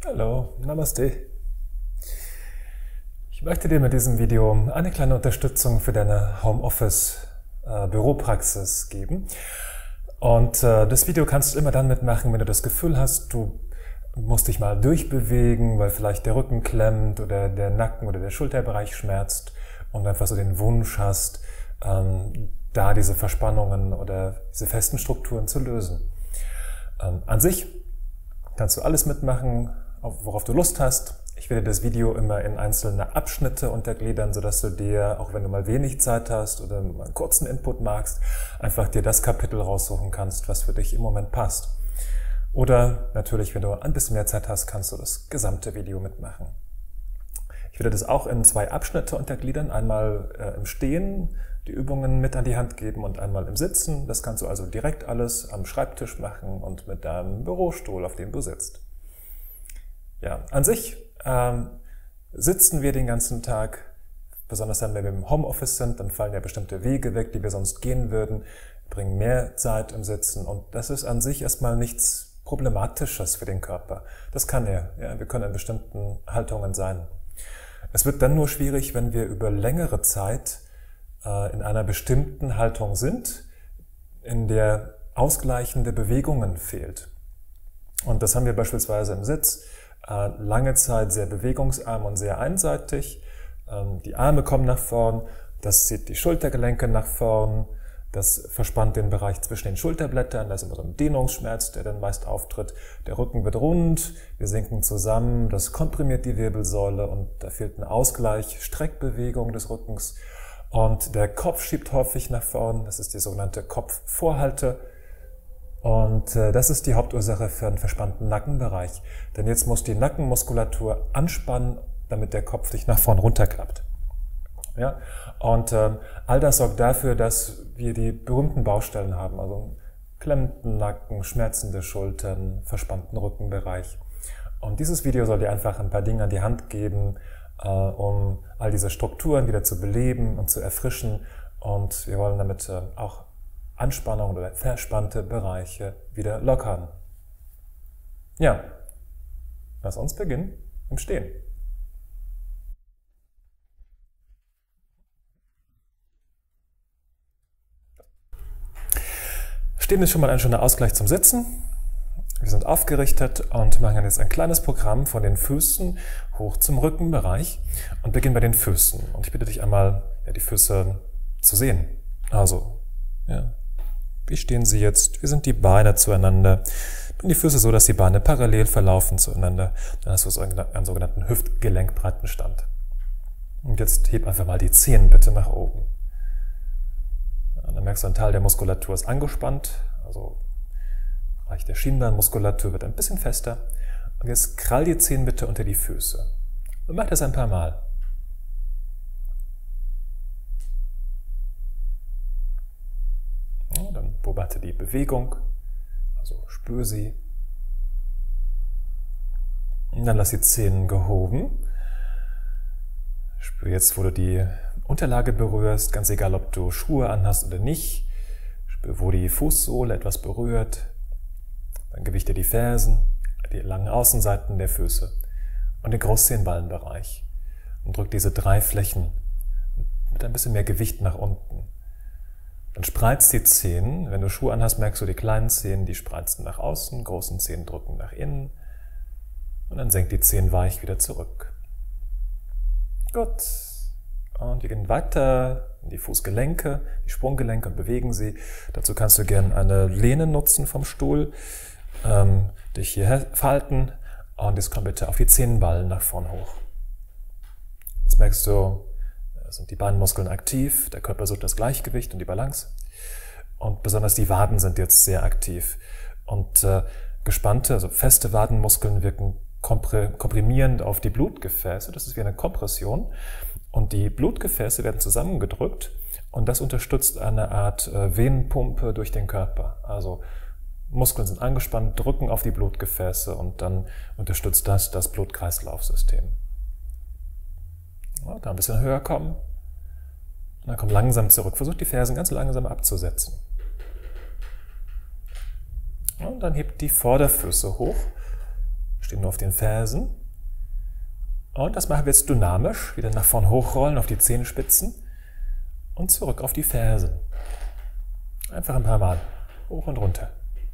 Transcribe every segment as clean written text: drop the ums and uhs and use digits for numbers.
Hallo, Namaste. Ich möchte dir mit diesem Video eine kleine Unterstützung für deine Homeoffice-Büropraxis geben. Und das Video kannst du immer dann mitmachen, wenn du das Gefühl hast, du musst dich mal durchbewegen, weil vielleicht der Rücken klemmt oder der Nacken oder der Schulterbereich schmerzt und einfach so den Wunsch hast, da diese Verspannungen oder diese festen Strukturen zu lösen. An sich kannst du alles mitmachen, worauf du Lust hast. Ich werde das Video immer in einzelne Abschnitte untergliedern, sodass du dir, auch wenn du mal wenig Zeit hast oder mal einen kurzen Input magst, einfach dir das Kapitel raussuchen kannst, was für dich im Moment passt. Oder natürlich, wenn du ein bisschen mehr Zeit hast, kannst du das gesamte Video mitmachen. Ich werde das auch in 2 Abschnitte untergliedern. Einmal im Stehen die Übungen mit an die Hand geben und einmal im Sitzen. Das kannst du also direkt alles am Schreibtisch machen und mit deinem Bürostuhl, auf dem du sitzt. Ja, an sich sitzen wir den ganzen Tag, besonders dann, wenn wir im Homeoffice sind, dann fallen ja bestimmte Wege weg, die wir sonst gehen würden, bringen mehr Zeit im Sitzen und das ist an sich erstmal nichts Problematisches für den Körper. Das kann er. Ja, wir können in bestimmten Haltungen sein. Es wird dann nur schwierig, wenn wir über längere Zeit in einer bestimmten Haltung sind, in der ausgleichende Bewegungen fehlt. Und das haben wir beispielsweise im Sitz. Lange Zeit sehr bewegungsarm und sehr einseitig. Die Arme kommen nach vorn, das zieht die Schultergelenke nach vorn, das verspannt den Bereich zwischen den Schulterblättern, da ist immer so ein Dehnungsschmerz, der dann meist auftritt. Der Rücken wird rund, wir sinken zusammen, das komprimiert die Wirbelsäule und da fehlt ein Ausgleich, Streckbewegung des Rückens. Und der Kopf schiebt häufig nach vorn, das ist die sogenannte Kopfvorhalte. Und das ist die Hauptursache für einen verspannten Nackenbereich. Denn jetzt muss die Nackenmuskulatur anspannen, damit der Kopf nicht nach vorn runterklappt. Ja? Und all das sorgt dafür, dass wir die berühmten Baustellen haben. Also klemmenden Nacken, schmerzende Schultern, verspannten Rückenbereich. Und dieses Video soll dir einfach ein paar Dinge an die Hand geben, um all diese Strukturen wieder zu beleben und zu erfrischen. Und wir wollen damit auch Anspannung oder verspannte Bereiche wieder lockern. Ja, lass uns beginnen im Stehen. Stehen ist schon mal ein schöner Ausgleich zum Sitzen. Wir sind aufgerichtet und machen jetzt ein kleines Programm von den Füßen hoch zum Rückenbereich und beginnen bei den Füßen. Und ich bitte dich einmal, die Füße zu sehen. Also, ja. Wie stehen sie jetzt? Wie sind die Beine zueinander? Und die Füße so, dass die Beine parallel verlaufen zueinander. Dann hast du so einen sogenannten Hüftgelenkbreitenstand. Und jetzt heb einfach mal die Zehen bitte nach oben. Ja, dann merkst du, ein Teil der Muskulatur ist angespannt. Also der Bereich der Schienbeinmuskulatur wird ein bisschen fester. Und jetzt krall die Zehen bitte unter die Füße. Und mach das ein paar Mal. Ja, dann beobachte die Bewegung, also spür sie. Und dann lass die Zehen gehoben. Spür jetzt, wo du die Unterlage berührst, ganz egal, ob du Schuhe anhast oder nicht. Spür, wo die Fußsohle etwas berührt. Dann gewichte die Fersen, die langen Außenseiten der Füße und den Großzehenballenbereich. Und drück diese 3 Flächen mit ein bisschen mehr Gewicht nach unten. Dann spreizt die Zehen. Wenn du Schuhe anhast, merkst du die kleinen Zehen, die spreizen nach außen, großen Zehen drücken nach innen. Und dann senkt die Zehen weich wieder zurück. Gut. Und wir gehen weiter in die Fußgelenke, die Sprunggelenke und bewegen sie. Dazu kannst du gerne eine Lehne nutzen vom Stuhl, dich hier falten und jetzt komm bitte auf die Zehenballen nach vorn hoch. Jetzt merkst du, sind die Beinmuskeln aktiv, der Körper sucht das Gleichgewicht und die Balance. Und besonders die Waden sind jetzt sehr aktiv. Und gespannte, also feste Wadenmuskeln wirken komprimierend auf die Blutgefäße. Das ist wie eine Kompression. Und die Blutgefäße werden zusammengedrückt und das unterstützt eine Art Venenpumpe durch den Körper. Also Muskeln sind angespannt, drücken auf die Blutgefäße und dann unterstützt das Blutkreislaufsystem. Ja, da ein bisschen höher kommen. Und dann komm langsam zurück. Versuch die Fersen ganz langsam abzusetzen. Und dann hebt die Vorderfüße hoch Stehen nur auf den Fersen. Und das machen wir jetzt dynamisch. Wieder nach vorn hochrollen auf die Zehenspitzen und zurück auf die Fersen. Einfach ein paar Mal. Hoch und runter.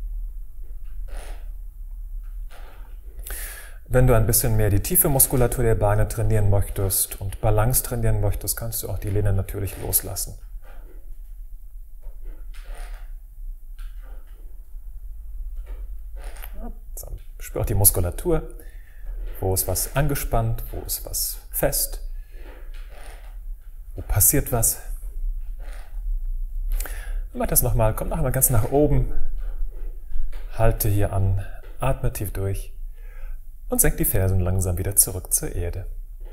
Wenn du ein bisschen mehr die tiefe Muskulatur der Beine trainieren möchtest und Balance trainieren möchtest, kannst du auch die Lehne natürlich loslassen. So, spür auch die Muskulatur. Wo ist was angespannt, wo ist was fest, wo passiert was. Mach das nochmal, komm nochmal ganz nach oben, halte hier an, atme tief durch und senk die Fersen langsam wieder zurück zur Erde.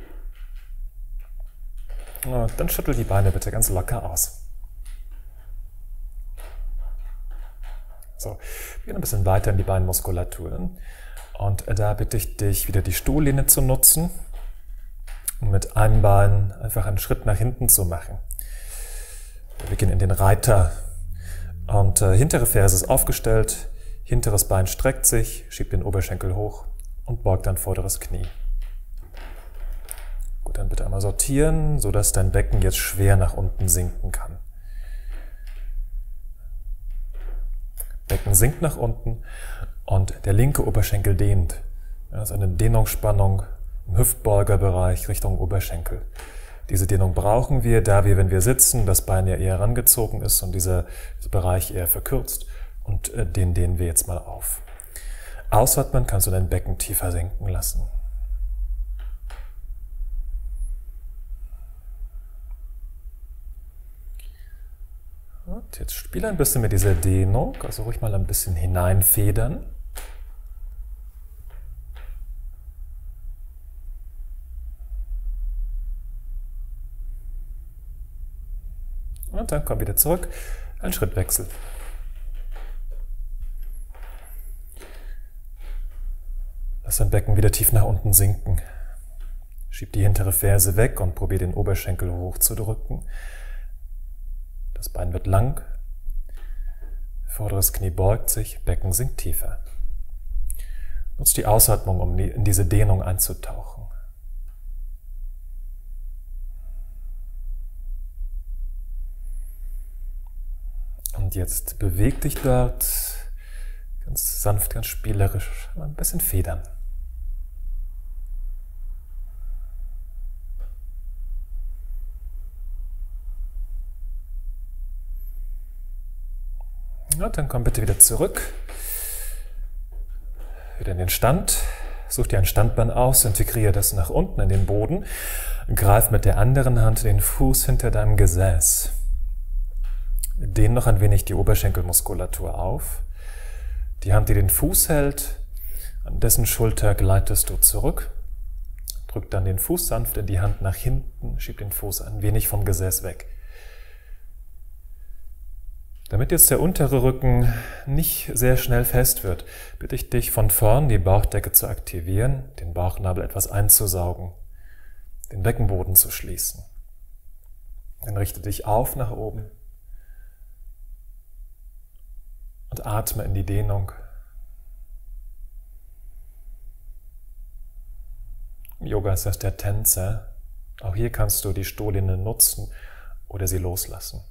Und dann schüttel die Beine bitte ganz locker aus. So, wir gehen ein bisschen weiter in die Beinmuskulatur. Und da bitte ich dich, wieder die Stuhllehne zu nutzen und mit einem Bein einfach einen Schritt nach hinten zu machen. Wir gehen in den Reiter und hintere Ferse ist aufgestellt, hinteres Bein streckt sich, schiebt den Oberschenkel hoch und beugt dein vorderes Knie. Gut, dann bitte einmal sortieren, sodass dein Becken jetzt schwer nach unten sinken kann. Becken sinkt nach unten und der linke Oberschenkel dehnt. Das ist eine Dehnungsspannung im Hüftbeugerbereich Richtung Oberschenkel. Diese Dehnung brauchen wir, da wir, wenn wir sitzen, das Bein ja eher rangezogen ist und dieser Bereich eher verkürzt. Und den dehnen wir jetzt mal auf. Ausatmen kannst du dein Becken tiefer senken lassen. Und jetzt spiele ein bisschen mit dieser Dehnung, also ruhig mal ein bisschen hineinfedern. Und dann komm wieder zurück, ein Schrittwechsel. Lass dein Becken wieder tief nach unten sinken. Schieb die hintere Ferse weg und probier den Oberschenkel hochzudrücken. Das Bein wird lang, vorderes Knie beugt sich, Becken sinkt tiefer. Nutz die Ausatmung, um in diese Dehnung einzutauchen. Und jetzt beweg dich dort ganz sanft, ganz spielerisch, ein bisschen federn. Und dann komm bitte wieder zurück, wieder in den Stand, such dir ein Standbein aus, integriere das nach unten in den Boden, greif mit der anderen Hand den Fuß hinter deinem Gesäß. Dehn noch ein wenig die Oberschenkelmuskulatur auf. Die Hand, die den Fuß hält, an dessen Schulter gleitest du zurück, drück dann den Fuß sanft in die Hand nach hinten, schieb den Fuß ein wenig vom Gesäß weg. Damit jetzt der untere Rücken nicht sehr schnell fest wird, bitte ich dich von vorn die Bauchdecke zu aktivieren, den Bauchnabel etwas einzusaugen, den Beckenboden zu schließen. Dann richte dich auf nach oben und atme in die Dehnung. Im Yoga ist das der Tänzer. Auch hier kannst du die Stuhllehne nutzen oder sie loslassen.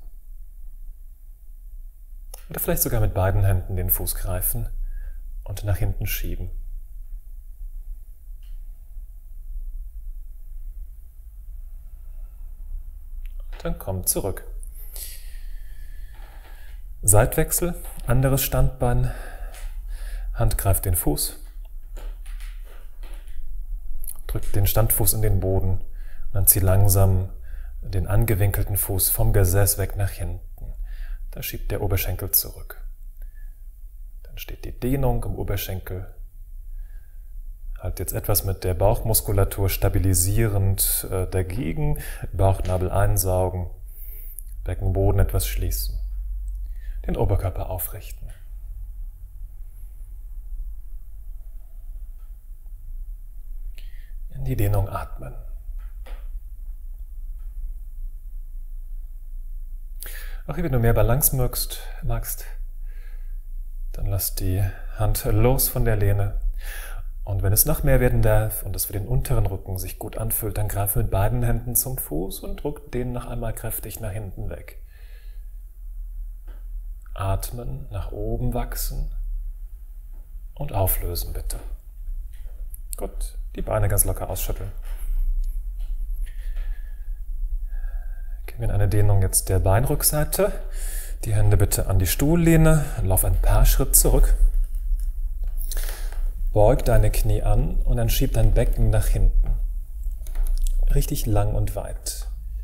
Oder vielleicht sogar mit beiden Händen den Fuß greifen und nach hinten schieben. Und dann komm zurück. Seitwechsel, anderes Standbein, Hand greift den Fuß, drückt den Standfuß in den Boden und dann zieh langsam den angewinkelten Fuß vom Gesäß weg nach hinten. Da schiebt der Oberschenkel zurück. Dann steht die Dehnung im Oberschenkel. Halt jetzt etwas mit der Bauchmuskulatur stabilisierend dagegen, Bauchnabel einsaugen, Beckenboden etwas schließen. Den Oberkörper aufrichten. In die Dehnung atmen. Auch hier, wenn du mehr Balance magst, dann lass die Hand los von der Lehne Und wenn es noch mehr werden darf und es für den unteren Rücken sich gut anfühlt, dann greif mit beiden Händen zum Fuß und drück den noch einmal kräftig nach hinten weg. Atmen, nach oben wachsen und auflösen bitte. Gut, die Beine ganz locker ausschütteln. Gehen wir in eine Dehnung jetzt der Beinrückseite. Die Hände bitte an die Stuhllehne, lauf ein paar Schritte zurück. Beug deine Knie an und dann schieb dein Becken nach hinten. Richtig lang und weit.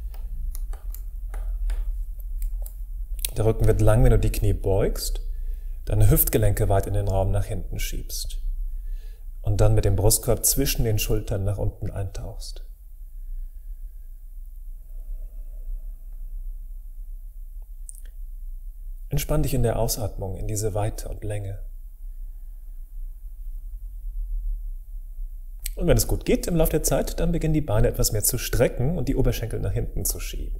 Der Rücken wird lang, wenn du die Knie beugst, deine Hüftgelenke weit in den Raum nach hinten schiebst und dann mit dem Brustkorb zwischen den Schultern nach unten eintauchst. Entspann dich in der Ausatmung, in diese Weite und Länge. Und wenn es gut geht im Laufe der Zeit, dann beginnen die Beine etwas mehr zu strecken und die Oberschenkel nach hinten zu schieben.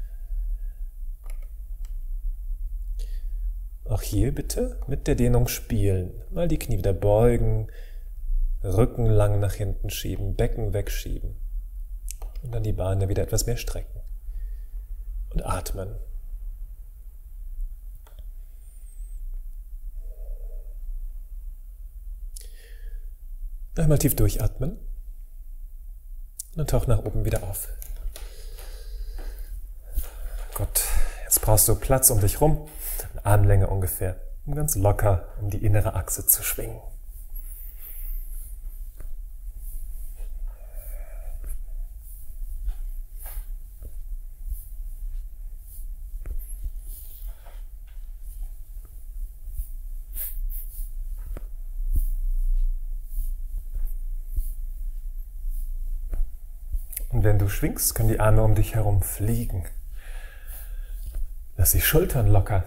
Auch hier bitte mit der Dehnung spielen. Mal die Knie wieder beugen, Rücken lang nach hinten schieben, Becken wegschieben. Und dann die Beine wieder etwas mehr strecken. Und atmen. Einmal tief durchatmen und dann tauch nach oben wieder auf. Gut, jetzt brauchst du Platz um dich rum, eine Armlänge ungefähr, um ganz locker um die innere Achse zu schwingen. Und wenn du schwingst, können die Arme um dich herum fliegen. Lass die Schultern locker.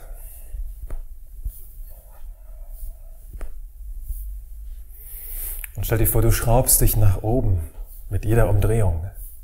Und stell dir vor, du schraubst dich nach oben mit jeder Umdrehung.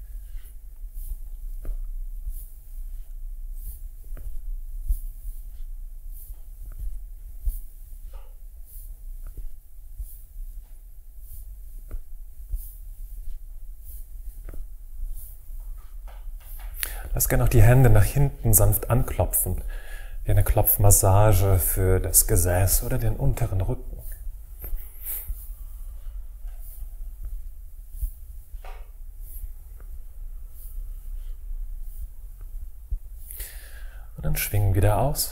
Lass gerne auch die Hände nach hinten sanft anklopfen, wie eine Klopfmassage für das Gesäß oder den unteren Rücken. Und dann schwingen wieder aus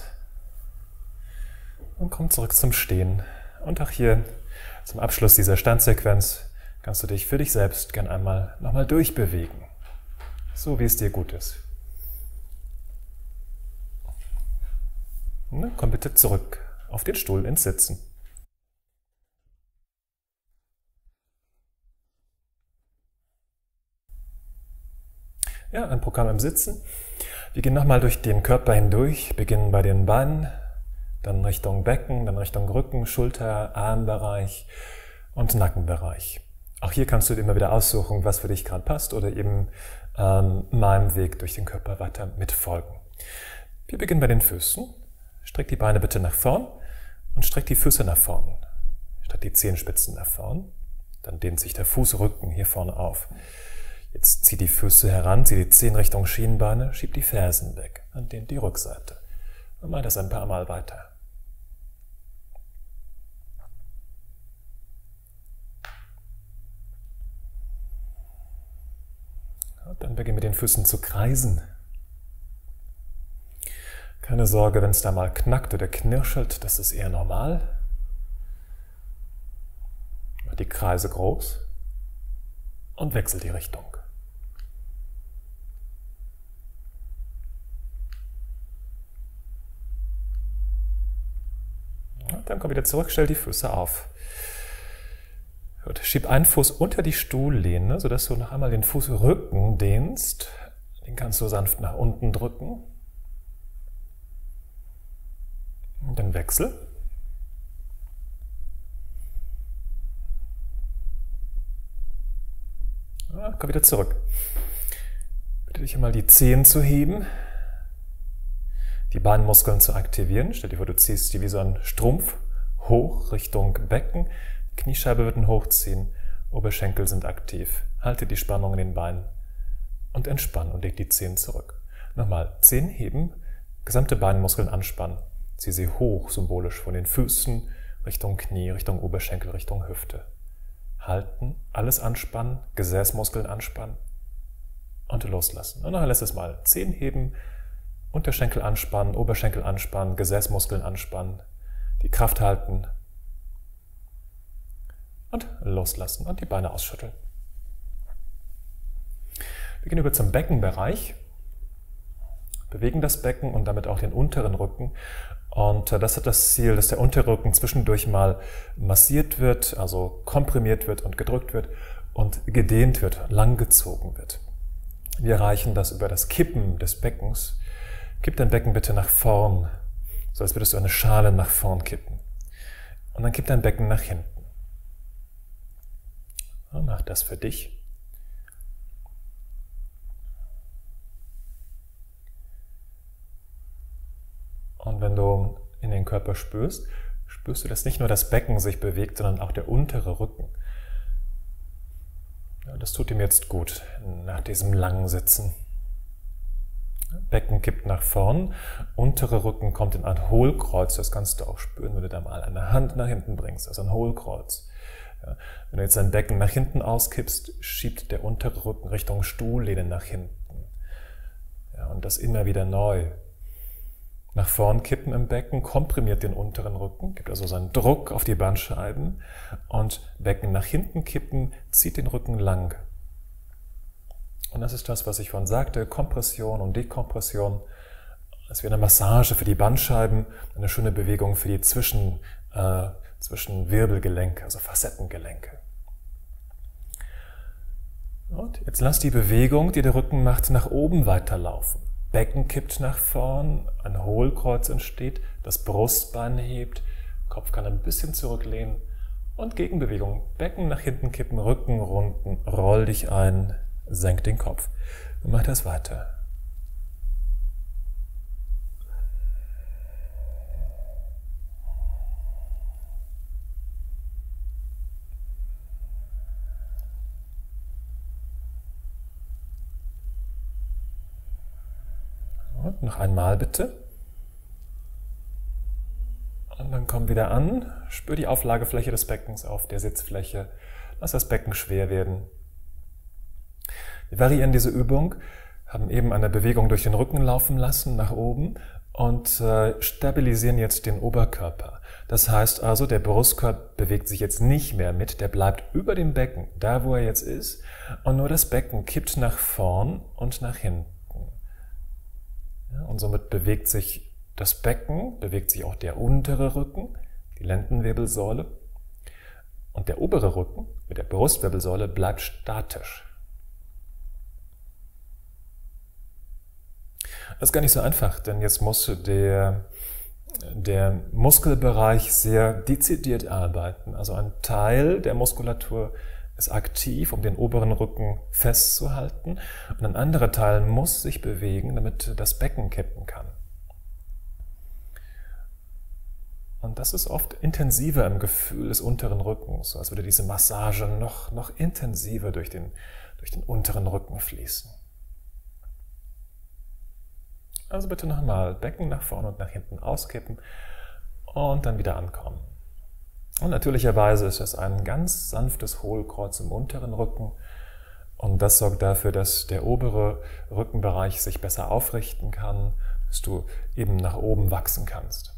und komm zurück zum Stehen. Und auch hier zum Abschluss dieser Standsequenz kannst du dich für dich selbst gern einmal nochmal durchbewegen, so wie es dir gut ist. Komm bitte zurück auf den Stuhl ins Sitzen. Ja, ein Programm im Sitzen. Wir gehen nochmal durch den Körper hindurch, beginnen bei den Beinen, dann Richtung Becken, dann Richtung Rücken, Schulter, Armbereich und Nackenbereich. Auch hier kannst du dir immer wieder aussuchen, was für dich gerade passt oder eben meinem Weg durch den Körper weiter mitfolgen. Wir beginnen bei den Füßen. Streck die Beine bitte nach vorn und streck die Füße nach vorn. Streck die Zehenspitzen nach vorn. Dann dehnt sich der Fußrücken hier vorne auf. Jetzt zieh die Füße heran, zieh die Zehen Richtung Schienbeine, schieb die Fersen weg und dehnt die Rückseite. Und mach das ein paar Mal weiter. Und dann beginnen mit den Füßen zu kreisen. Keine Sorge, wenn es da mal knackt oder knirschelt, das ist eher normal. Mach die Kreise groß und wechsel die Richtung. Und dann komm wieder zurück, stell die Füße auf. Gut, schieb einen Fuß unter die Stuhllehne, sodass du noch einmal den Fußrücken dehnst. Den kannst du sanft nach unten drücken. Und dann wechsel. Ja, komm wieder zurück. Bitte dich einmal die Zehen zu heben, die Beinmuskeln zu aktivieren. Stell dir vor, du ziehst die wie so ein Strumpf hoch Richtung Becken. Kniescheibe wird hochziehen, Oberschenkel sind aktiv. Halte die Spannung in den Beinen und entspann und leg die Zehen zurück. Nochmal, Zehen heben, gesamte Beinmuskeln anspannen. Zieh sie hoch, symbolisch von den Füßen, Richtung Knie, Richtung Oberschenkel, Richtung Hüfte. Halten, alles anspannen, Gesäßmuskeln anspannen und loslassen. Und noch ein letztes Mal. Zehen heben, Unterschenkel anspannen, Oberschenkel anspannen, Gesäßmuskeln anspannen, die Kraft halten und loslassen und die Beine ausschütteln. Wir gehen über zum Beckenbereich, bewegen das Becken und damit auch den unteren Rücken. Und das hat das Ziel, dass der untere Rücken zwischendurch mal massiert wird, also komprimiert wird und gedrückt wird und gedehnt wird, langgezogen wird. Wir erreichen das über das Kippen des Beckens. Kipp dein Becken bitte nach vorn, so als würdest du eine Schale nach vorn kippen. Und dann kipp dein Becken nach hinten. Und mach das für dich. Und wenn du in den Körper spürst, spürst du, dass nicht nur das Becken sich bewegt, sondern auch der untere Rücken. Ja, das tut ihm jetzt gut nach diesem langen Sitzen. Becken kippt nach vorn, untere Rücken kommt in ein Hohlkreuz. Das kannst du auch spüren, wenn du da mal eine Hand nach hinten bringst, also ein Hohlkreuz. Ja, wenn du jetzt dein Becken nach hinten auskippst, schiebt der untere Rücken Richtung Stuhllehne nach hinten. Ja, und das immer wieder neu. Nach vorn kippen im Becken, komprimiert den unteren Rücken, gibt also so einen Druck auf die Bandscheiben und Becken nach hinten kippen, zieht den Rücken lang. Und das ist das, was ich vorhin sagte, Kompression und Dekompression. Das ist wie eine Massage für die Bandscheiben, eine schöne Bewegung für die zwischen Wirbelgelenke, also Facettengelenke. Und jetzt lass die Bewegung, die der Rücken macht, nach oben weiterlaufen. Becken kippt nach vorn, ein Hohlkreuz entsteht, das Brustbein hebt, Kopf kann ein bisschen zurücklehnen und Gegenbewegung. Becken nach hinten kippen, Rücken runden, roll dich ein, senk den Kopf. Und mach das weiter. Und noch einmal bitte. Und dann komm wieder an, spür die Auflagefläche des Beckens auf der Sitzfläche, lass das Becken schwer werden. Wir variieren diese Übung, haben eben eine Bewegung durch den Rücken laufen lassen, nach oben und stabilisieren jetzt den Oberkörper. Das heißt also, der Brustkorb bewegt sich jetzt nicht mehr mit, der bleibt über dem Becken, da wo er jetzt ist, und nur das Becken kippt nach vorn und nach hinten. Ja, und somit bewegt sich das Becken, bewegt sich auch der untere Rücken, die Lendenwirbelsäule, und der obere Rücken mit der Brustwirbelsäule bleibt statisch. Das ist gar nicht so einfach, denn jetzt muss der Muskelbereich sehr dezidiert arbeiten. Also ein Teil der Muskulatur ist aktiv, um den oberen Rücken festzuhalten, und ein anderer Teil muss sich bewegen, damit das Becken kippen kann. Und das ist oft intensiver im Gefühl des unteren Rückens, als würde diese Massage noch intensiver durch den unteren Rücken fließen. Also bitte nochmal Becken nach vorne und nach hinten auskippen und dann wieder ankommen. Und natürlicherweise ist das ein ganz sanftes Hohlkreuz im unteren Rücken und das sorgt dafür, dass der obere Rückenbereich sich besser aufrichten kann, dass du eben nach oben wachsen kannst.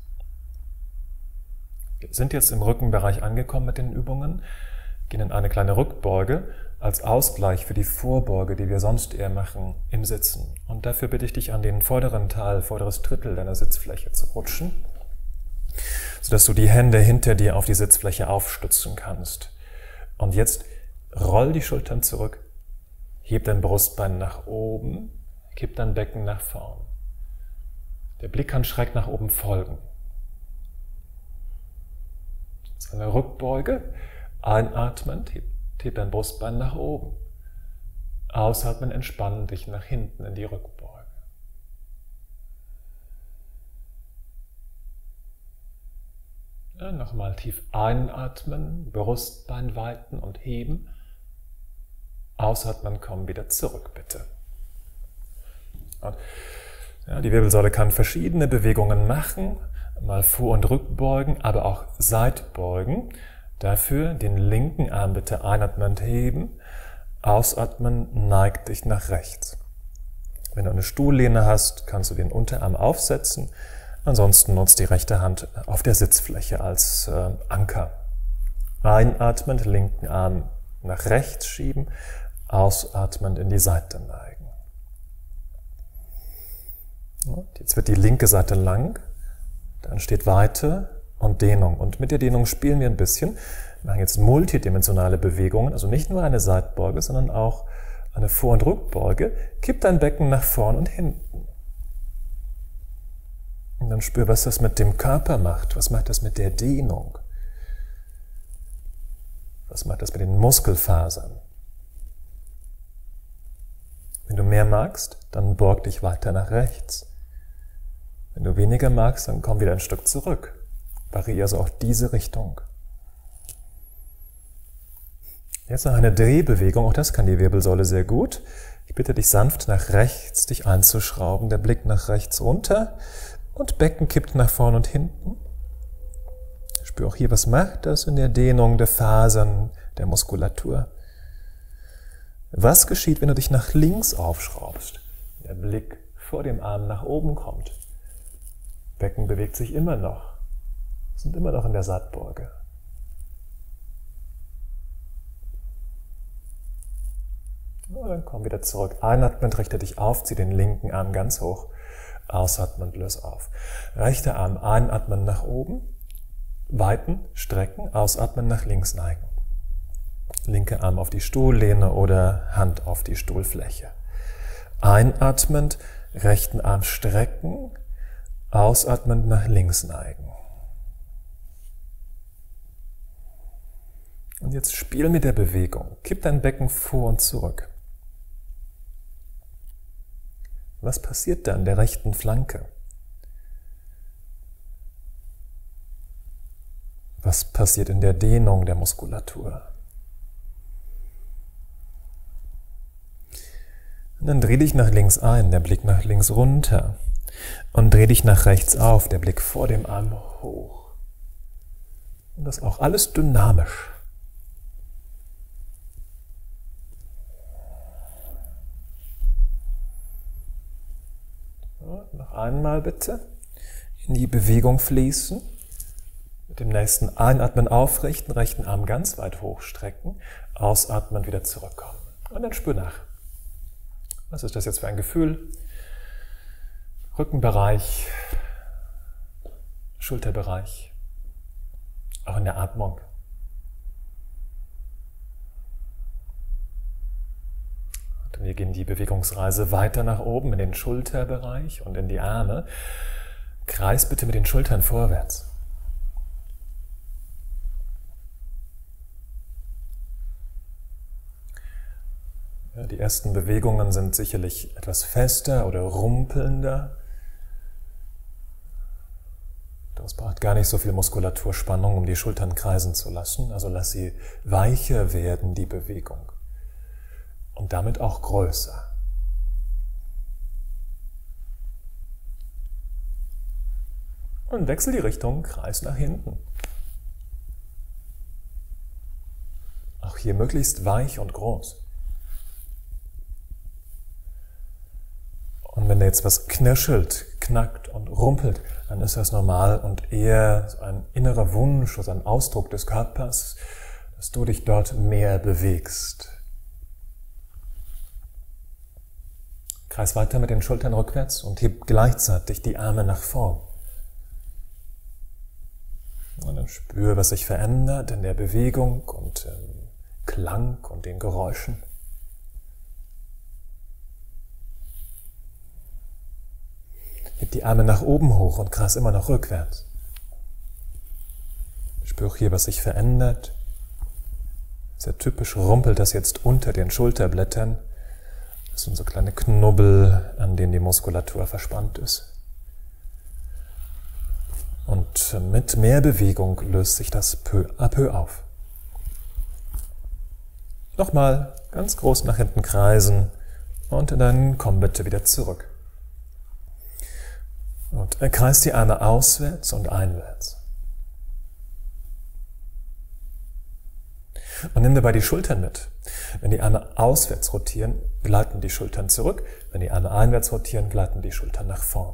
Wir sind jetzt im Rückenbereich angekommen mit den Übungen, gehen in eine kleine Rückbeuge als Ausgleich für die Vorbeuge, die wir sonst eher machen im Sitzen. Und dafür bitte ich dich, an den vorderen Teil, vorderes Drittel deiner Sitzfläche zu rutschen, sodass du die Hände hinter dir auf die Sitzfläche aufstützen kannst. Und jetzt roll die Schultern zurück, heb dein Brustbein nach oben, kipp dein Becken nach vorn. Der Blick kann schräg nach oben folgen. Das ist eine Rückbeuge. Einatmen, heb dein Brustbein nach oben. Ausatmen, entspann dich nach hinten in die Rückbeuge. Ja, nochmal tief einatmen, Brustbein weiten und heben. Ausatmen, komm wieder zurück, bitte. Und, ja, die Wirbelsäule kann verschiedene Bewegungen machen, mal Vor- und Rückbeugen, aber auch Seitbeugen. Dafür den linken Arm bitte einatmend heben, ausatmen, neig dich nach rechts. Wenn du eine Stuhllehne hast, kannst du den Unterarm aufsetzen. Ansonsten nutzt die rechte Hand auf der Sitzfläche als Anker. Einatmend, linken Arm nach rechts schieben, ausatmend in die Seite neigen. Und jetzt wird die linke Seite lang, dann steht Weite und Dehnung. Und mit der Dehnung spielen wir ein bisschen. Wir machen jetzt multidimensionale Bewegungen, also nicht nur eine Seitbeuge, sondern auch eine Vor- und Rückbeuge. Kipp dein Becken nach vorn und hinten. Und dann spür, was das mit dem Körper macht. Was macht das mit der Dehnung? Was macht das mit den Muskelfasern? Wenn du mehr magst, dann beug dich weiter nach rechts. Wenn du weniger magst, dann komm wieder ein Stück zurück. Variiere also auch diese Richtung. Jetzt noch eine Drehbewegung, auch das kann die Wirbelsäule sehr gut. Ich bitte dich sanft nach rechts, dich einzuschrauben, der Blick nach rechts runter und Becken kippt nach vorn und hinten. Spür auch hier, was macht das in der Dehnung der Fasern, der Muskulatur. Was geschieht, wenn du dich nach links aufschraubst? Der Blick vor dem Arm nach oben kommt. Becken bewegt sich immer noch, sind immer noch in der Seitbeuge. Und dann komm wieder zurück. Einatmend richte dich auf, zieh den linken Arm ganz hoch. Ausatmend löse auf. Rechter Arm einatmen nach oben, weiten, strecken, ausatmen nach links neigen. Linker Arm auf die Stuhllehne oder Hand auf die Stuhlfläche. Einatmend, rechten Arm strecken, ausatmend nach links neigen. Und jetzt spiel mit der Bewegung. Kipp dein Becken vor und zurück. Was passiert da an der rechten Flanke? Was passiert in der Dehnung der Muskulatur? Und dann dreh dich nach links ein, der Blick nach links runter. Und dreh dich nach rechts auf, der Blick vor dem Arm hoch. Und das auch alles dynamisch. Und noch einmal bitte in die Bewegung fließen. Mit dem nächsten Einatmen aufrichten, rechten Arm ganz weit hochstrecken, ausatmen, wieder zurückkommen. Und dann spür nach. Was ist das jetzt für ein Gefühl? Rückenbereich, Schulterbereich, auch in der Atmung. Und wir gehen die Bewegungsreise weiter nach oben in den Schulterbereich und in die Arme. Kreis bitte mit den Schultern vorwärts. Ja, die ersten Bewegungen sind sicherlich etwas fester oder rumpelnder. Das braucht gar nicht so viel Muskulaturspannung, um die Schultern kreisen zu lassen. Also lass sie weicher werden, die Bewegung. Und damit auch größer. Und wechsel die Richtung, Kreis nach hinten. Auch hier möglichst weich und groß. Und wenn da jetzt was knirschelt, knackt und rumpelt, dann ist das normal und eher ein innerer Wunsch oder ein Ausdruck des Körpers, dass du dich dort mehr bewegst. Kreis weiter mit den Schultern rückwärts und heb gleichzeitig die Arme nach vorn. Und dann spür, was sich verändert in der Bewegung und im Klang und den Geräuschen. Heb die Arme nach oben hoch und kreis immer noch rückwärts. Spür auch hier, was sich verändert. Sehr typisch rumpelt das jetzt unter den Schulterblättern. Das sind so kleine Knubbel, an denen die Muskulatur verspannt ist. Und mit mehr Bewegung löst sich das peu à peu auf. Nochmal ganz groß nach hinten kreisen und dann komm bitte wieder zurück. Und kreis die Arme auswärts und einwärts. Und nimm dabei die Schultern mit. Wenn die Arme auswärts rotieren, gleiten die Schultern zurück. Wenn die Arme einwärts rotieren, gleiten die Schultern nach vorn.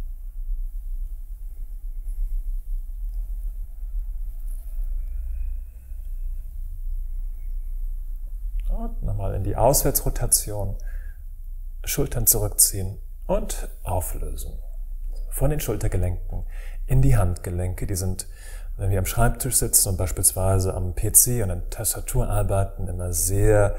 Und nochmal in die Auswärtsrotation, Schultern zurückziehen und auflösen. Von den Schultergelenken in die Handgelenke, die sind, wenn wir am Schreibtisch sitzen und beispielsweise am PC und an der Tastatur arbeiten, immer sehr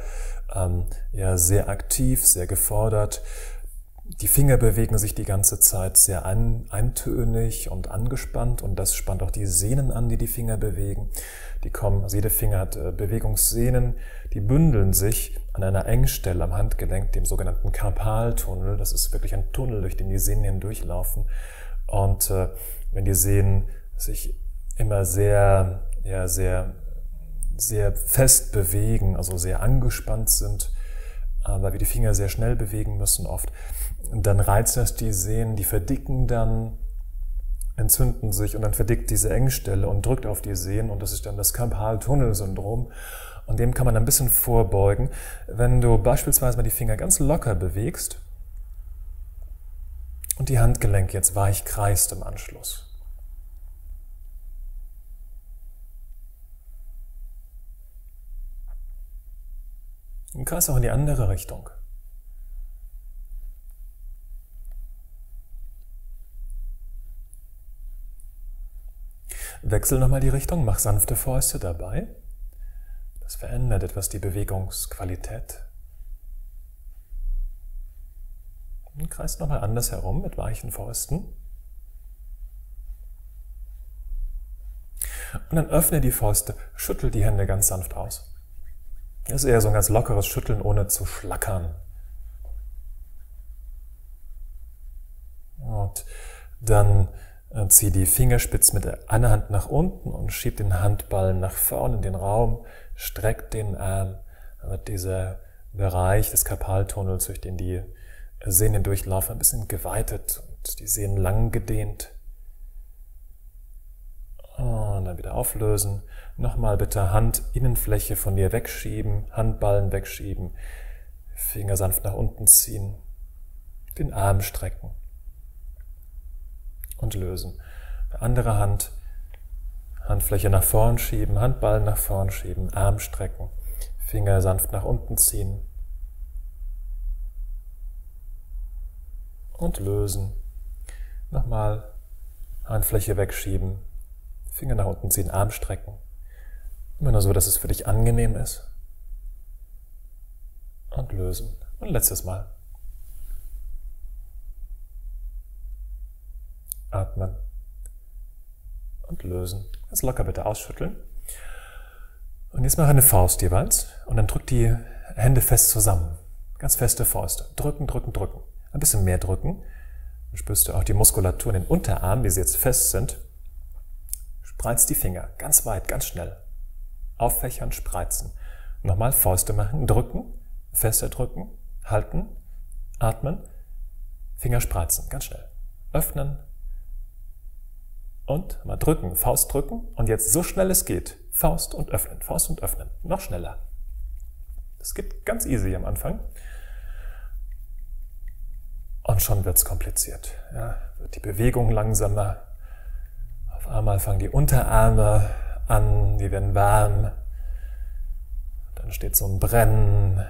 aktiv, sehr gefordert. Die Finger bewegen sich die ganze Zeit sehr eintönig und angespannt und das spannt auch die Sehnen an, die die Finger bewegen. Die kommen, also jeder Finger hat Bewegungssehnen, die bündeln sich an einer Engstelle am Handgelenk, dem sogenannten Karpaltunnel. Das ist wirklich ein Tunnel, durch den die Sehnen hindurchlaufen. Und wenn die Sehnen sich immer sehr fest bewegen, also sehr angespannt sind, weil wir die Finger sehr schnell bewegen müssen oft, dann reizt das die Sehnen, die verdicken dann, entzünden sich und dann verdickt diese Engstelle und drückt auf die Sehnen und das ist dann das Karpaltunnelsyndrom und dem kann man ein bisschen vorbeugen, wenn du beispielsweise mal die Finger ganz locker bewegst und die Handgelenke jetzt weich kreist im Anschluss. Und kreis auch in die andere Richtung. Wechsel nochmal die Richtung, mach sanfte Fäuste dabei. Das verändert etwas die Bewegungsqualität. Und kreis nochmal anders herum mit weichen Fäusten. Und dann öffne die Fäuste, schüttel die Hände ganz sanft aus. Das ist eher so ein ganz lockeres Schütteln, ohne zu schlackern. Und dann zieh die Fingerspitzen mit einer Hand nach unten und schieb den Handballen nach vorne in den Raum, streck den Arm, dann wird dieser Bereich des Karpaltunnels, durch den die Sehnen durchlaufen, ein bisschen geweitet und die Sehnen lang gedehnt. Und dann wieder auflösen. Nochmal bitte Handinnenfläche von dir wegschieben, Handballen wegschieben, Finger sanft nach unten ziehen, den Arm strecken und lösen. Andere Hand, Handfläche nach vorn schieben, Handballen nach vorn schieben, Arm strecken, Finger sanft nach unten ziehen und lösen. Nochmal Handfläche wegschieben, Finger nach unten ziehen, Arm strecken. Immer nur so, dass es für dich angenehm ist. Und lösen. Und letztes Mal. Atmen. Und lösen. Ganz locker bitte ausschütteln. Und jetzt mach eine Faust jeweils. Und dann drück die Hände fest zusammen. Ganz feste Fäuste. Drücken, drücken, drücken. Ein bisschen mehr drücken. Dann spürst du auch die Muskulatur in den Unterarmen, wie sie jetzt fest sind. Spreiz die Finger. Ganz weit, ganz schnell. Auffächern, spreizen. Nochmal Fäuste machen. Drücken. Fester drücken. Halten. Atmen. Finger spreizen. Ganz schnell. Öffnen. Und mal drücken, Faust drücken und jetzt so schnell es geht, Faust und öffnen, Faust und öffnen, noch schneller. Das geht ganz easy am Anfang und schon wird es kompliziert. Ja, wird die Bewegung langsamer, auf einmal fangen die Unterarme an, die werden warm, dann steht so ein Brennen,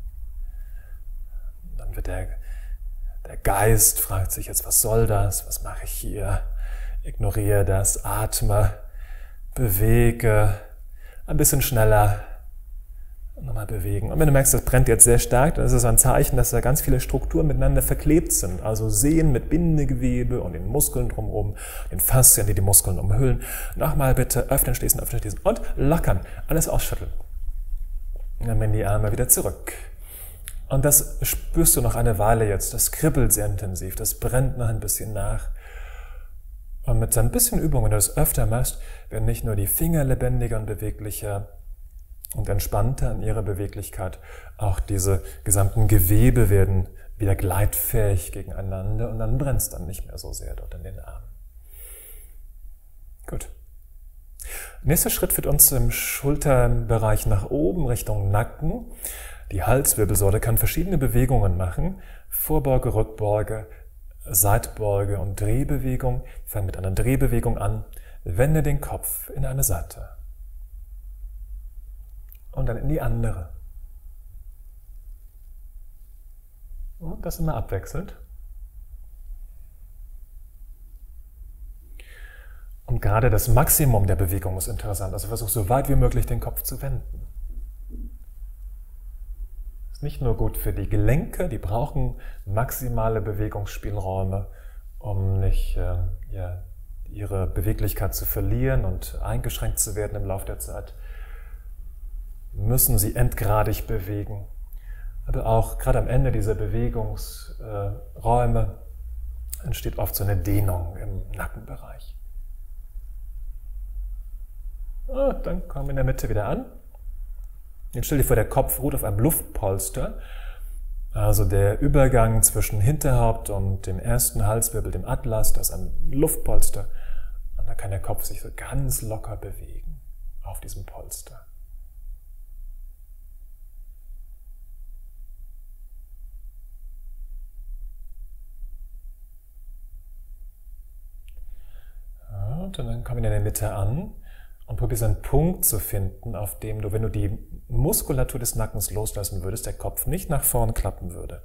dann wird der Geist fragt sich jetzt, was soll das, was mache ich hier? Ignoriere das, atme, bewege, ein bisschen schneller, nochmal bewegen. Und wenn du merkst, das brennt jetzt sehr stark, dann ist es ein Zeichen, dass da ganz viele Strukturen miteinander verklebt sind. Also Sehnen mit Bindegewebe und den Muskeln drumherum, den Faszien, die die Muskeln umhüllen. Nochmal bitte öffnen, schließen und lockern. Alles ausschütteln. Und dann bringen die Arme wieder zurück. Und das spürst du noch eine Weile jetzt. Das kribbelt sehr intensiv, das brennt noch ein bisschen nach. Und mit ein bisschen Übung, wenn du das öfter machst, werden nicht nur die Finger lebendiger und beweglicher und entspannter in ihrer Beweglichkeit, auch diese gesamten Gewebe werden wieder gleitfähig gegeneinander und dann brennt es dann nicht mehr so sehr dort in den Armen. Gut. Nächster Schritt führt uns im Schulterbereich nach oben Richtung Nacken. Die Halswirbelsäule kann verschiedene Bewegungen machen. Vorbeuge, Rückbeuge, Seitbeuge und Drehbewegung. Wir fangen mit einer Drehbewegung an. Wende den Kopf in eine Seite. Und dann in die andere. Und das immer abwechselnd. Und gerade das Maximum der Bewegung ist interessant. Also versuch so weit wie möglich den Kopf zu wenden. Das ist nicht nur gut für die Gelenke, die brauchen maximale Bewegungsspielräume, um nicht ihre Beweglichkeit zu verlieren und eingeschränkt zu werden im Laufe der Zeit. Müssen sie endgradig bewegen. Aber auch gerade am Ende dieser Bewegungsräume entsteht oft so eine Dehnung im Nackenbereich. Dann kommen wir in der Mitte wieder an. Jetzt stell dir vor, der Kopf ruht auf einem Luftpolster. Also der Übergang zwischen Hinterhaupt und dem ersten Halswirbel, dem Atlas, das ist ein Luftpolster. Und da kann der Kopf sich so ganz locker bewegen auf diesem Polster. Und dann kommen wir in der Mitte an. Und probierst einen Punkt zu finden, auf dem du, wenn du die Muskulatur des Nackens loslassen würdest, der Kopf nicht nach vorn klappen würde.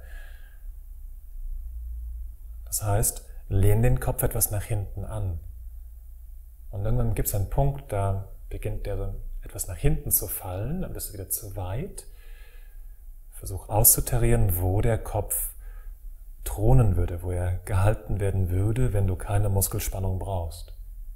Das heißt, lehn den Kopf etwas nach hinten an. Und irgendwann gibt es einen Punkt, da beginnt der dann etwas nach hinten zu fallen, dann bist du wieder zu weit. Versuch auszutarieren, wo der Kopf thronen würde, wo er gehalten werden würde, wenn du keine Muskelspannung brauchst.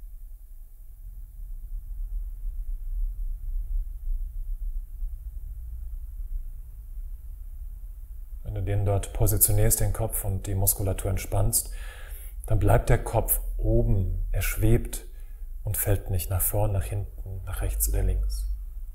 Wenn du den dort positionierst, den Kopf, und die Muskulatur entspannst, dann bleibt der Kopf oben, er schwebt und fällt nicht nach vorn, nach hinten, nach rechts oder links.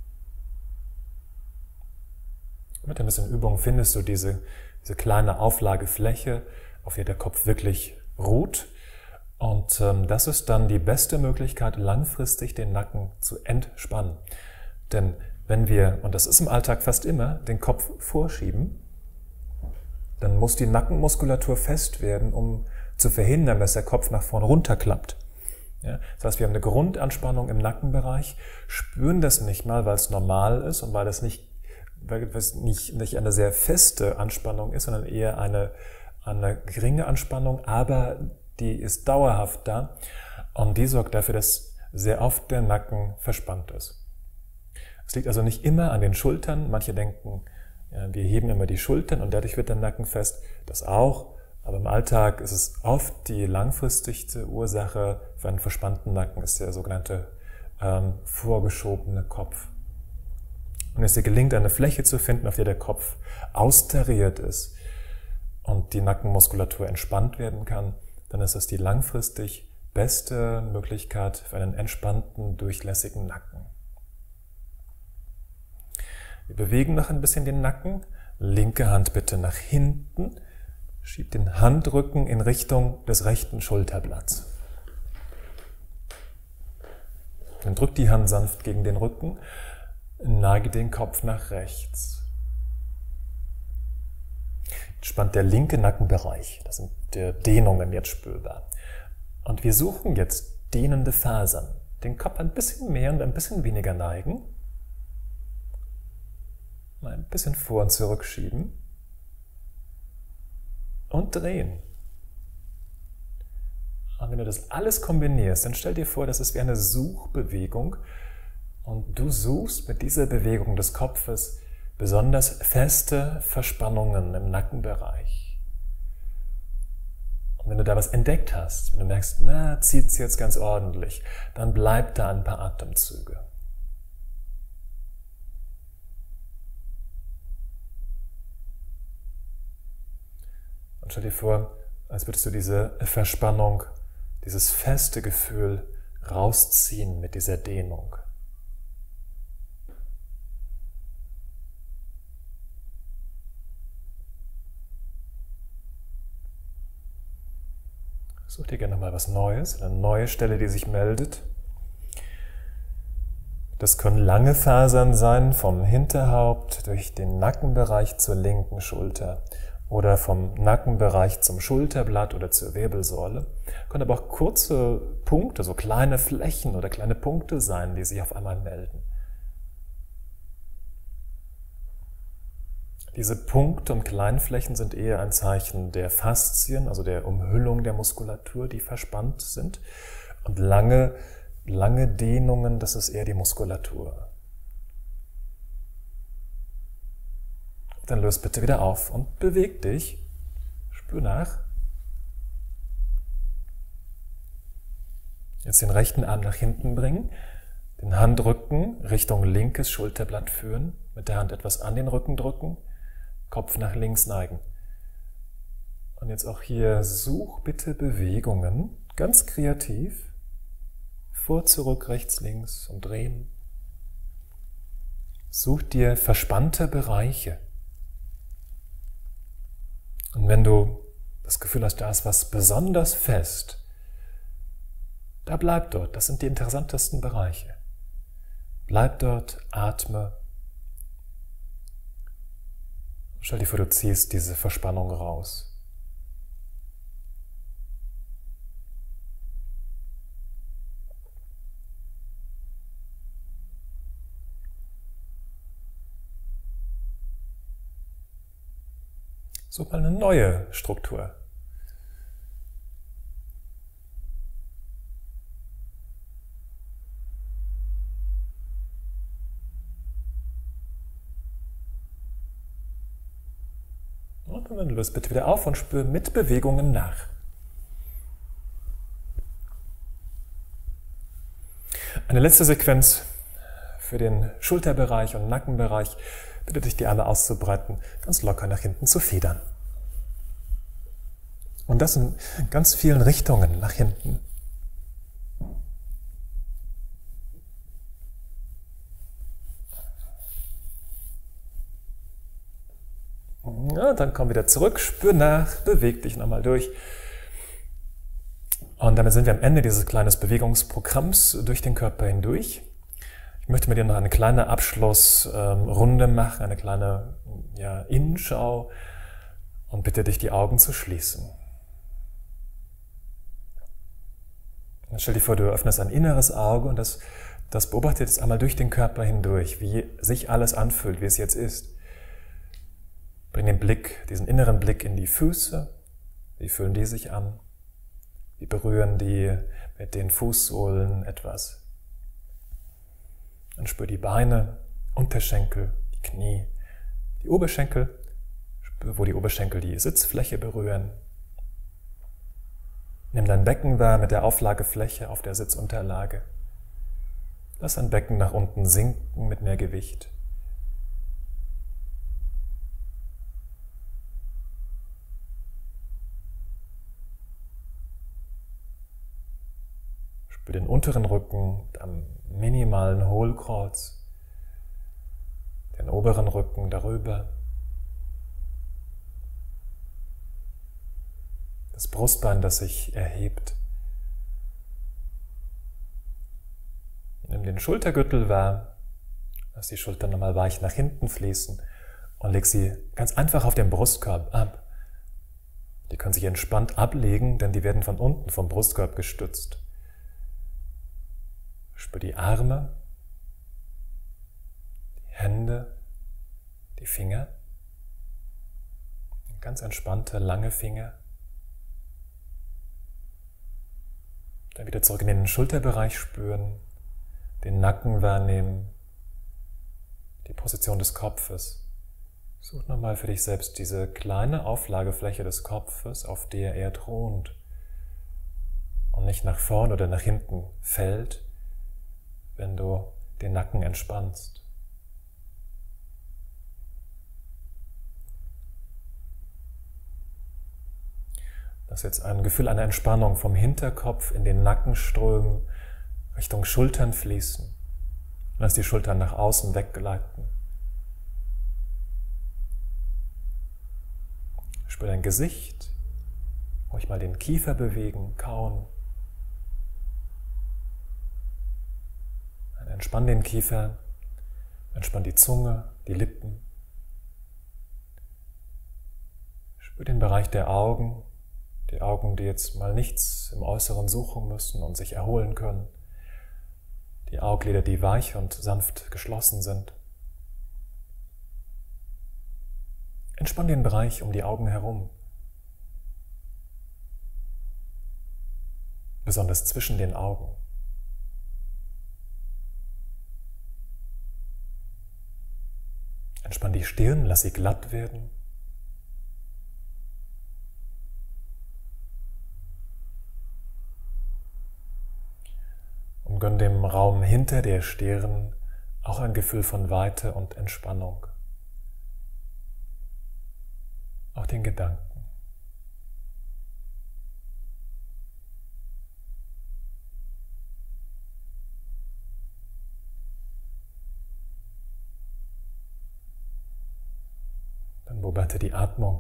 Mit ein bisschen Übung findest du diese kleine Auflagefläche, auf der der Kopf wirklich ruht. Und das ist dann die beste Möglichkeit, langfristig den Nacken zu entspannen. Denn wenn wir, und das ist im Alltag fast immer, den Kopf vorschieben, dann muss die Nackenmuskulatur fest werden, um zu verhindern, dass der Kopf nach vorne runterklappt. Ja, das heißt, wir haben eine Grundanspannung im Nackenbereich, spüren das nicht mal, weil es normal ist und weil es nicht eine sehr feste Anspannung ist, sondern eher eine geringe Anspannung, aber die ist dauerhaft da und die sorgt dafür, dass sehr oft der Nacken verspannt ist. Es liegt also nicht immer an den Schultern. Manche denken, ja, wir heben immer die Schultern und dadurch wird der Nacken fest. Das auch, aber im Alltag ist es oft die langfristigste Ursache für einen verspannten Nacken, ist der sogenannte vorgeschobene Kopf. Und es dir gelingt, eine Fläche zu finden, auf der der Kopf austariert ist und die Nackenmuskulatur entspannt werden kann, dann ist es die langfristig beste Möglichkeit für einen entspannten, durchlässigen Nacken. Wir bewegen noch ein bisschen den Nacken. Linke Hand bitte nach hinten. Schieb den Handrücken in Richtung des rechten Schulterblatts. Dann drück die Hand sanft gegen den Rücken. Neige den Kopf nach rechts. Entspannt der linke Nackenbereich. Das sind die Dehnungen jetzt spürbar. Und wir suchen jetzt dehnende Fasern. Den Kopf ein bisschen mehr und ein bisschen weniger neigen. Mal ein bisschen vor und zurück schieben und drehen. Und wenn du das alles kombinierst, dann stell dir vor, das ist wie eine Suchbewegung und du suchst mit dieser Bewegung des Kopfes besonders feste Verspannungen im Nackenbereich. Und wenn du da was entdeckt hast, wenn du merkst, na, zieht es jetzt ganz ordentlich, dann bleib da ein paar Atemzüge. Und stell dir vor, als würdest du diese Verspannung, dieses feste Gefühl rausziehen mit dieser Dehnung. Such dir gerne mal was Neues, eine neue Stelle, die sich meldet. Das können lange Fasern sein, vom Hinterhaupt durch den Nackenbereich zur linken Schulter oder vom Nackenbereich zum Schulterblatt oder zur Wirbelsäule. Können aber auch kurze Punkte, so kleine Flächen oder kleine Punkte sein, die sich auf einmal melden. Diese Punkte und Kleinflächen sind eher ein Zeichen der Faszien, also der Umhüllung der Muskulatur, die verspannt sind. Und lange Dehnungen, das ist eher die Muskulatur. Dann löst bitte wieder auf und beweg dich. Spür nach. Jetzt den rechten Arm nach hinten bringen, den Handrücken Richtung linkes Schulterblatt führen, mit der Hand etwas an den Rücken drücken, Kopf nach links neigen. Und jetzt auch hier such bitte Bewegungen, ganz kreativ. Vor, zurück, rechts, links und drehen. Such dir verspannte Bereiche. Und wenn du das Gefühl hast, da ist was besonders fest, da bleib dort. Das sind die interessantesten Bereiche. Bleib dort, atme. Stell dir vor, du ziehst diese Verspannung raus. Such mal eine neue Struktur. Und dann löst bitte wieder auf und spür mit Bewegungen nach. Eine letzte Sequenz für den Schulterbereich und Nackenbereich. Bitte dich die Arme auszubreiten, ganz locker nach hinten zu federn. Und das in ganz vielen Richtungen nach hinten. Ja, dann komm wieder zurück, spür nach, beweg dich nochmal durch. Und damit sind wir am Ende dieses kleinen Bewegungsprogramms durch den Körper hindurch. Ich möchte mit dir noch eine kleine Abschlussrunde machen, eine kleine Innenschau und bitte dich, die Augen zu schließen. Dann stell dir vor, du öffnest ein inneres Auge und das beobachtet jetzt einmal durch den Körper hindurch, wie sich alles anfühlt, wie es jetzt ist. Bring den Blick, diesen inneren Blick in die Füße. Wie fühlen die sich an? Wie berühren die mit den Fußsohlen etwas? Dann spür die Beine, Unterschenkel, die Knie, die Oberschenkel. Spür, wo die Oberschenkel die Sitzfläche berühren. Nimm dein Becken wahr mit der Auflagefläche auf der Sitzunterlage. Lass dein Becken nach unten sinken mit mehr Gewicht. Spür den unteren Rücken am minimalen Hohlkreuz, den oberen Rücken darüber, das Brustbein, das sich erhebt. Nimm den Schultergürtel wahr, lass die Schultern nochmal weich nach hinten fließen und leg sie ganz einfach auf den Brustkorb ab. Die können sich entspannt ablegen, denn die werden von unten vom Brustkorb gestützt. Spür die Arme, die Hände, die Finger, ganz entspannte, lange Finger. Dann wieder zurück in den Schulterbereich spüren, den Nacken wahrnehmen, die Position des Kopfes. Such nochmal für dich selbst diese kleine Auflagefläche des Kopfes, auf der er thront und nicht nach vorn oder nach hinten fällt, wenn du den Nacken entspannst. Lass jetzt ein Gefühl einer Entspannung vom Hinterkopf in den Nacken strömen, Richtung Schultern fließen. Lass die Schultern nach außen weggleiten. Spür dein Gesicht, ruhig mal den Kiefer bewegen, kauen. Entspann den Kiefer, entspann die Zunge, die Lippen. Spür den Bereich der Augen, die jetzt mal nichts im Äußeren suchen müssen und sich erholen können. Die Augenlider, die weich und sanft geschlossen sind. Entspann den Bereich um die Augen herum. Besonders zwischen den Augen. Entspann die Stirn, lass sie glatt werden. Und gönn dem Raum hinter der Stirn auch ein Gefühl von Weite und Entspannung. Auch den Gedanken. Dann beobachte die Atmung.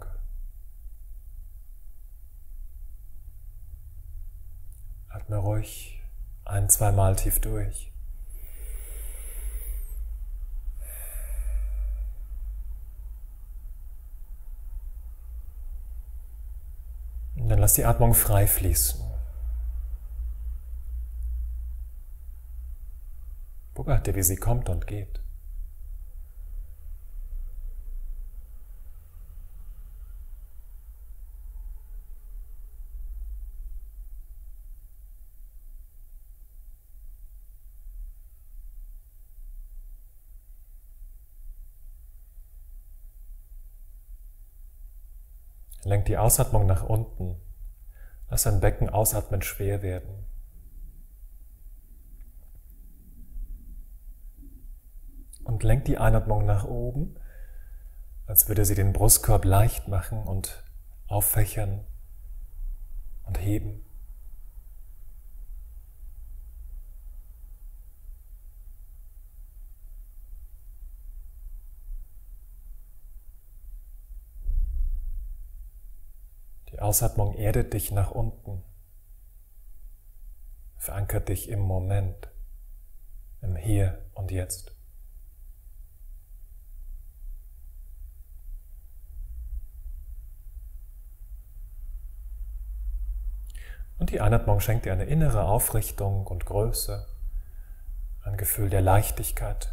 Atme ruhig 1-2 Mal tief durch. Und dann lass die Atmung frei fließen. Beobachte, wie sie kommt und geht. Lenk die Ausatmung nach unten. Lass dein Becken ausatmend schwer werden. Und lenk die Einatmung nach oben, als würde sie den Brustkorb leicht machen und auffächern und heben. Die Ausatmung erdet dich nach unten, verankert dich im Moment, im Hier und Jetzt. Und die Einatmung schenkt dir eine innere Aufrichtung und Größe, ein Gefühl der Leichtigkeit.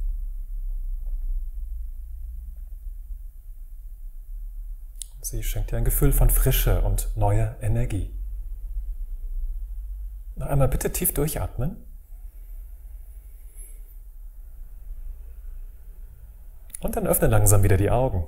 Sie schenkt dir ein Gefühl von Frische und neuer Energie. Noch einmal bitte tief durchatmen. Und dann öffne langsam wieder die Augen.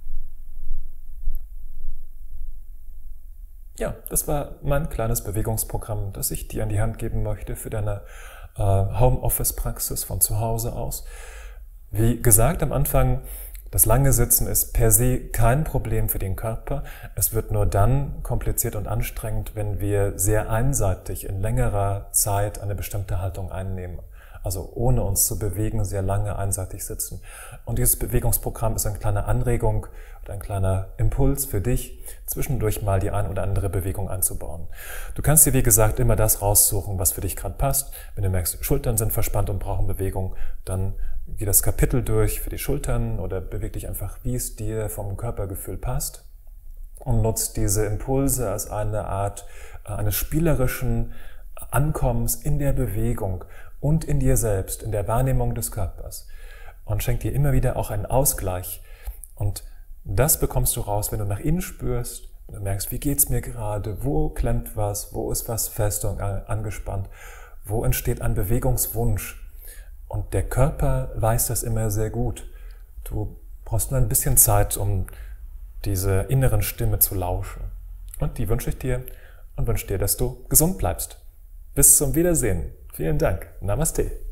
Ja, das war mein kleines Bewegungsprogramm, das ich dir an die Hand geben möchte für deine Homeoffice-Praxis von zu Hause aus. Wie gesagt am Anfang, das lange Sitzen ist per se kein Problem für den Körper. Es wird nur dann kompliziert und anstrengend, wenn wir sehr einseitig in längerer Zeit eine bestimmte Haltung einnehmen. Also ohne uns zu bewegen, sehr lange einseitig sitzen. Und dieses Bewegungsprogramm ist eine kleine Anregung oder ein kleiner Impuls für dich, zwischendurch mal die ein oder andere Bewegung einzubauen. Du kannst dir, wie gesagt, immer das raussuchen, was für dich gerade passt. Wenn du merkst, Schultern sind verspannt und brauchen Bewegung, dann geh das Kapitel durch für die Schultern oder beweg dich einfach, wie es dir vom Körpergefühl passt und nutzt diese Impulse als eine Art eines spielerischen Ankommens in der Bewegung und in dir selbst, in der Wahrnehmung des Körpers und schenkt dir immer wieder auch einen Ausgleich. Und das bekommst du raus, wenn du nach innen spürst, wenn du merkst, wie geht's mir gerade, wo klemmt was, wo ist was fest und angespannt, wo entsteht ein Bewegungswunsch. Und der Körper weiß das immer sehr gut. Du brauchst nur ein bisschen Zeit, um diese inneren Stimme zu lauschen. Und die wünsche ich dir und wünsche dir, dass du gesund bleibst. Bis zum Wiedersehen. Vielen Dank. Namaste.